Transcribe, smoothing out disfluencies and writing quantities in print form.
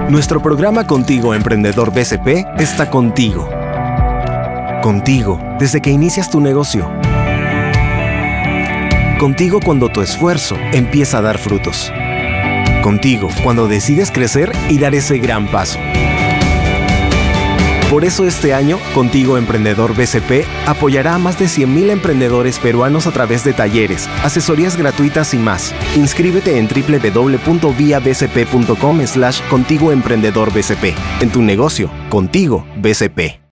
Nuestro programa Contigo Emprendedor BCP está contigo. Contigo desde que inicias tu negocio. Contigo cuando tu esfuerzo empieza a dar frutos. Contigo cuando decides crecer y dar ese gran paso. Por eso este año, Contigo Emprendedor BCP apoyará a más de 100,000 emprendedores peruanos a través de talleres, asesorías gratuitas y más. Inscríbete en www.viabcp.com/Contigo Emprendedor BCP. En tu negocio, Contigo BCP.